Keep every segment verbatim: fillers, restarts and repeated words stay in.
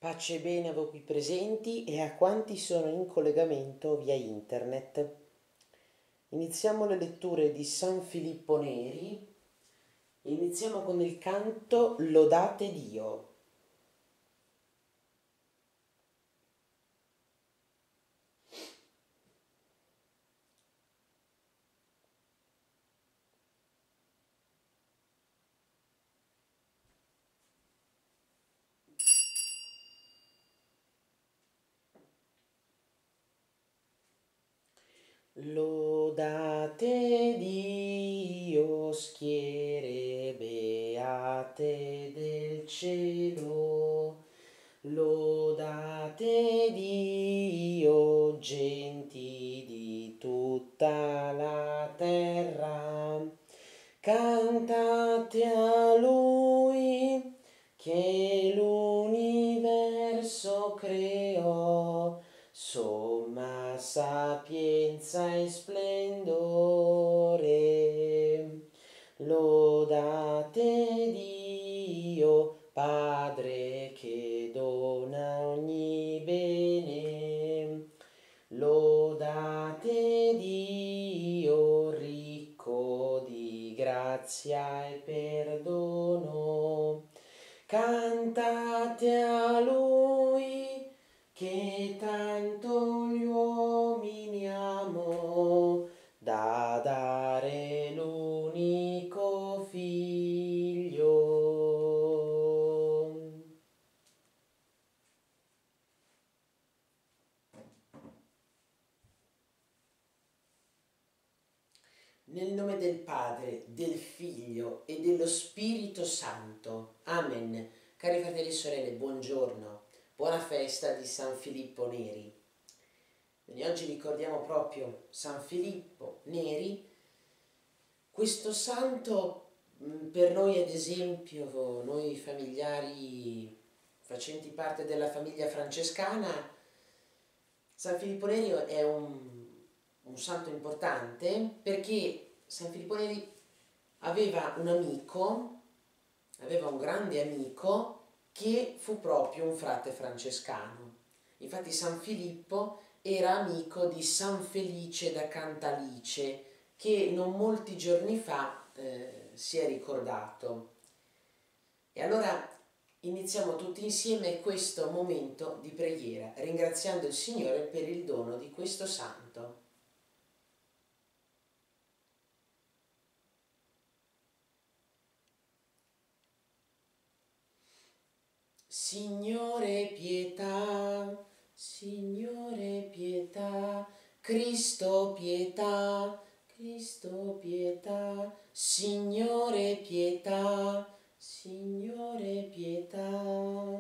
Pace e bene a voi qui presenti e a quanti sono in collegamento via internet. Iniziamo le letture di San Filippo Neri. Iniziamo con il canto Lodate Dio. Lodate Dio, schiere beate del cielo. Lodate Dio, genti di tutta la terra. Cantate a Lui che l'universo creò, somma sapienza e splendore. Lodate Dio, Padre che dona ogni bene. Lodate Dio, ricco di grazia e perdono. Cantate a Lui che tanto gli uomini amò, da dare l'unico figlio. Nel nome del Padre, del Figlio e dello Spirito Santo. Amen. Cari fratelli e sorelle, buongiorno. Buona festa di San Filippo Neri. Quindi oggi ricordiamo proprio San Filippo Neri. Questo santo per noi ad esempio, noi familiari facenti parte della famiglia francescana, San Filippo Neri è un un santo importante perché San Filippo Neri aveva un amico, aveva un grande amico che fu proprio un frate francescano. Infatti San Filippo era amico di San Felice da Cantalice, che non molti giorni fa eh, si è ricordato. E allora iniziamo tutti insieme questo momento di preghiera, ringraziando il Signore per il dono di questo santo. Signore pietà, Signore pietà, Cristo pietà, Cristo pietà, Signore pietà, Signore pietà.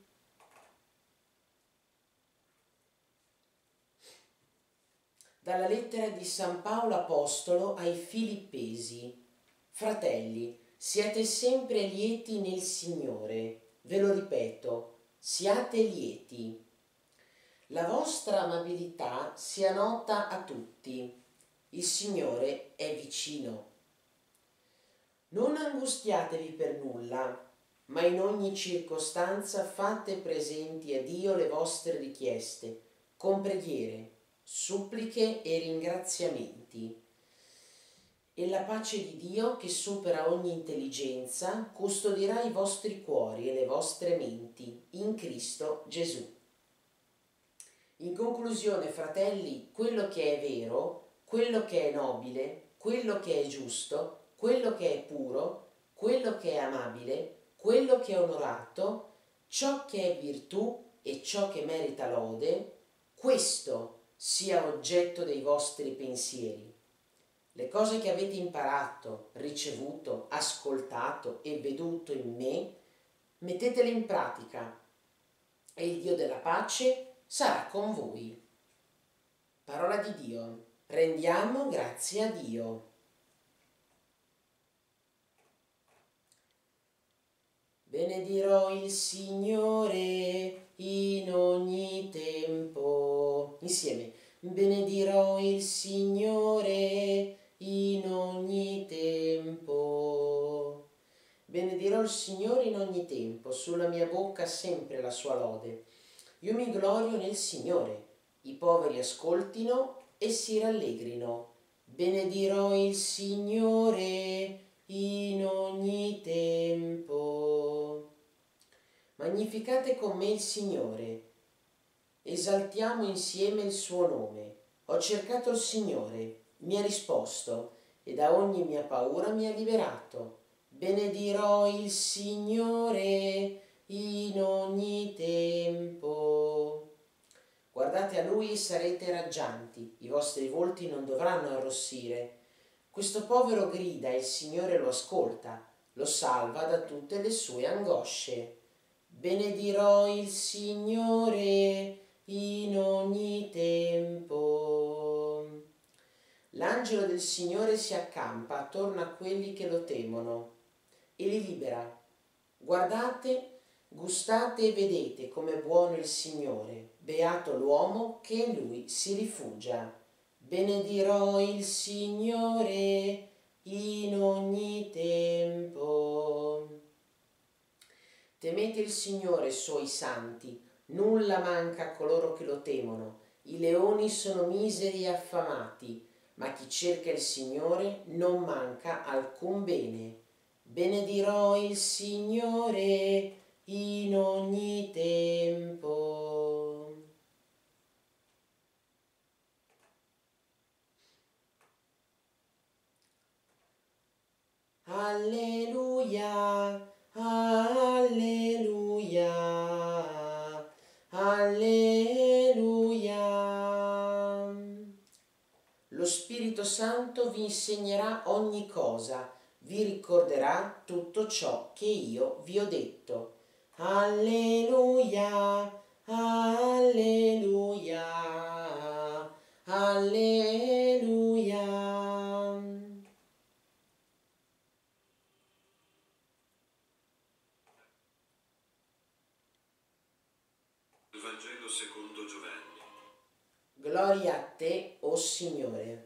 Dalla lettera di San Paolo Apostolo ai Filippesi. Fratelli, siate sempre lieti nel Signore. Ve lo ripeto, siate lieti. La vostra amabilità sia nota a tutti. Il Signore è vicino. Non angustiatevi per nulla, ma in ogni circostanza fate presenti a Dio le vostre richieste, con preghiere, suppliche e ringraziamenti. E la pace di Dio, che supera ogni intelligenza, custodirà i vostri cuori e le vostre menti in Cristo Gesù. In conclusione, fratelli, quello che è vero, quello che è nobile, quello che è giusto, quello che è puro, quello che è amabile, quello che è onorato, ciò che è virtù e ciò che merita lode, questo sia oggetto dei vostri pensieri. Le cose che avete imparato, ricevuto, ascoltato e veduto in me, mettetele in pratica e il Dio della pace sarà con voi. Parola di Dio. Rendiamo grazie a Dio. Benedirò il Signore in ogni tempo. Insieme. Benedirò il Signore in ogni tempo. Benedirò il il Signore in ogni tempo, sulla mia bocca sempre la sua lode. Io mi glorio nel Signore, i poveri ascoltino e si rallegrino. Benedirò il Signore in ogni tempo. Magnificate con me il Signore, esaltiamo insieme il suo nome. Ho cercato il Signore, mi ha risposto e da ogni mia paura mi ha liberato. Benedirò il Signore in ogni tempo. Guardate a Lui e sarete raggianti, i vostri volti non dovranno arrossire. Questo povero grida e il Signore lo ascolta, lo salva da tutte le sue angosce. Benedirò il Signore in ogni tempo. L'angelo del Signore si accampa attorno a quelli che lo temono e li libera. Guardate, gustate e vedete com'è buono il Signore, beato l'uomo che in Lui si rifugia. Benedirò il Signore in ogni tempo. Temete il Signore, suoi santi, nulla manca a coloro che lo temono. I leoni sono miseri e affamati, ma chi cerca il Signore non manca alcun bene. Benedirò il Signore in ogni tempo. Alleluia, alleluia, alleluia. Lo Spirito Santo vi insegnerà ogni cosa, vi ricorderà tutto ciò che io vi ho detto. Alleluia, alleluia, alleluia. Il Vangelo secondo Giovanni. Gloria a te, o Signore.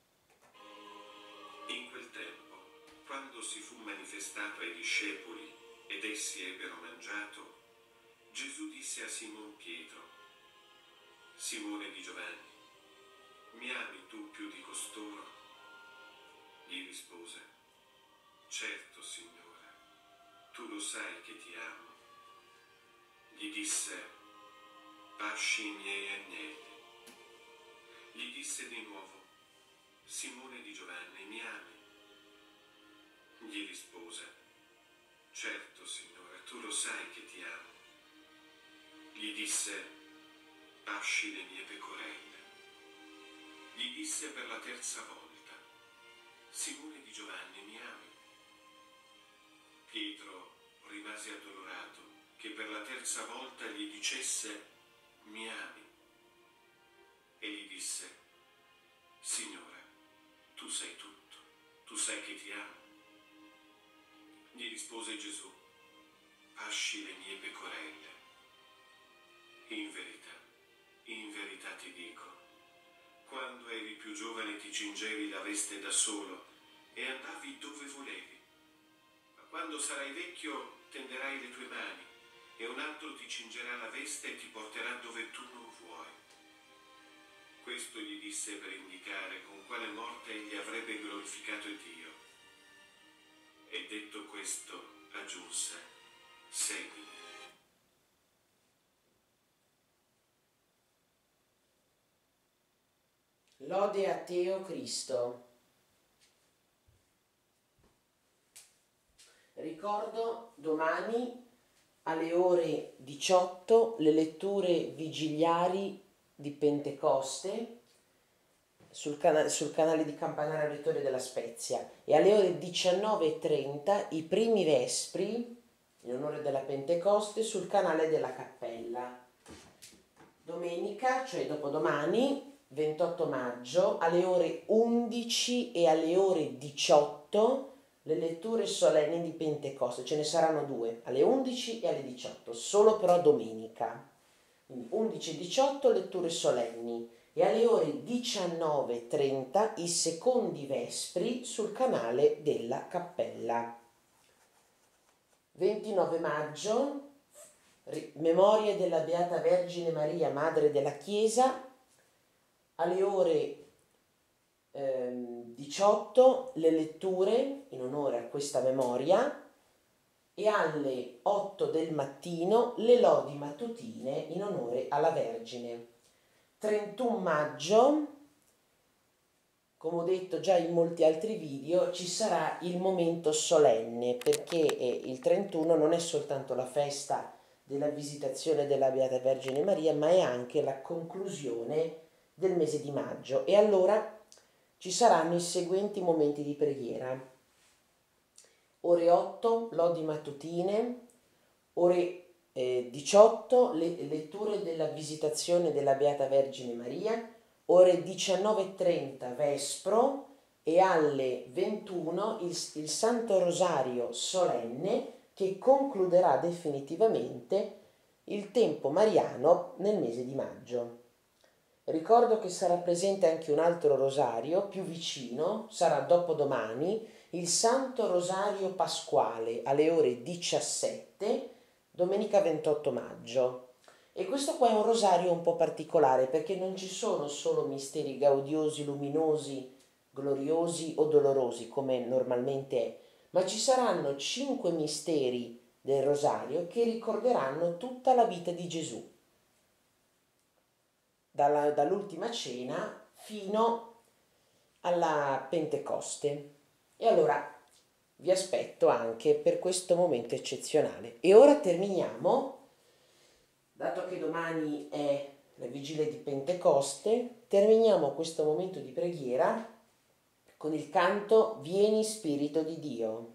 In quel tempo, quando si fu manifestato ai discepoli ed essi ebbero mangiato, Gesù disse a Simon Pietro: Simone di Giovanni, mi ami tu più di costoro? Gli rispose: Certo, Signore, tu lo sai che ti amo. Gli disse: Pasci i miei agnelli. Gli disse di nuovo: Simone di Giovanni, mi ami? Gli rispose: Certo, Signore, tu lo sai che ti amo. Gli disse: Pasci le mie pecorelle. Gli disse per la terza volta: Simone di Giovanni, mi ami? Pietro rimase addolorato che per la terza volta gli dicesse: Mi ami? E gli disse: Signore, tu sai tutto, tu sai che ti amo. Gli rispose Gesù: Pasci le mie pecorelle. In verità, in verità ti dico, quando eri più giovane ti cingevi la veste da solo e andavi dove volevi. Ma quando sarai vecchio tenderai le tue mani e un altro ti cingerà la veste e ti porterà dove tu non vuoi. Questo gli disse per indicare con quale morte egli avrebbe glorificato Dio. E detto questo, aggiunse: Seguimi. Lode a te, o Cristo. Ricordo domani alle ore diciotto le letture vigiliari di Pentecoste sul, cana- sul canale di Campanario Vittorio della Spezia e alle ore diciannove e trenta i primi vespri in onore della Pentecoste sul canale della Cappella. Domenica, cioè dopodomani, ventotto maggio, alle ore undici e alle ore diciotto le letture solenni di Pentecoste. Ce ne saranno due, alle undici e alle diciotto, solo però domenica. Quindi undici e diciotto letture solenni e alle ore diciannove e trenta i secondi vespri sul canale della Cappella. ventinove maggio, memorie della Beata Vergine Maria, Madre della Chiesa, alle ore ehm, diciotto le letture in onore a questa memoria e alle otto del mattino le lodi mattutine in onore alla Vergine. trentuno maggio, come ho detto già in molti altri video, ci sarà il momento solenne, perché il trentuno non è soltanto la festa della visitazione della Beata Vergine Maria, ma è anche la conclusione del mese di maggio. E allora ci saranno i seguenti momenti di preghiera: ore otto, lodi mattutine, ore eh, diciotto, le letture della visitazione della Beata Vergine Maria, ore diciannove e trenta vespro e alle ventuno il, il Santo Rosario solenne che concluderà definitivamente il tempo mariano nel mese di maggio. Ricordo che sarà presente anche un altro rosario più vicino, sarà dopodomani, il Santo Rosario Pasquale alle ore diciassette, domenica ventotto maggio. E questo qua è un rosario un po' particolare perché non ci sono solo misteri gaudiosi, luminosi, gloriosi o dolorosi come normalmente è, ma ci saranno cinque misteri del rosario che ricorderanno tutta la vita di Gesù, dalla, dall'ultima cena fino alla Pentecoste. E allora vi aspetto anche per questo momento eccezionale. E ora terminiamo, dato che domani è la vigilia di Pentecoste, terminiamo questo momento di preghiera con il canto Vieni Spirito di Dio.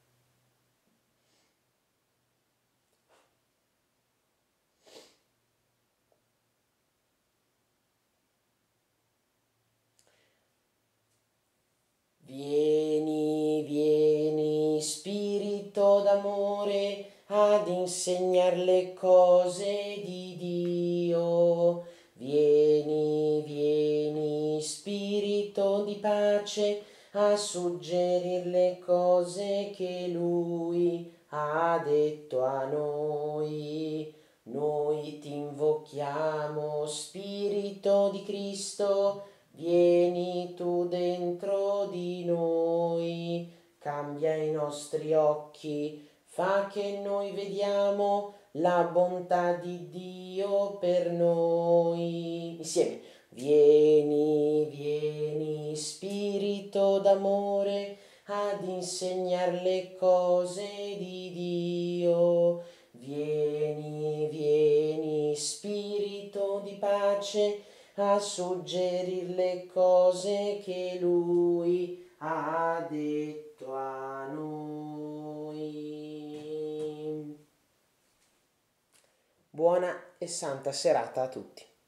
Vieni, vieni, Spirito d'amore, ad insegnar le cose di Dio. Vieni, vieni, Spirito di pace, a suggerir le cose che Lui ha detto a noi. Noi ti invochiamo, Spirito di Cristo, vieni tu dentro di noi, cambia i nostri occhi, fa che noi vediamo la bontà di Dio per noi. Insieme, vieni, vieni, Spirito d'amore, ad insegnar le cose di Dio. Vieni, vieni, Spirito di pace, a suggerir le cose che Lui ha detto a noi. Buona e santa serata a tutti.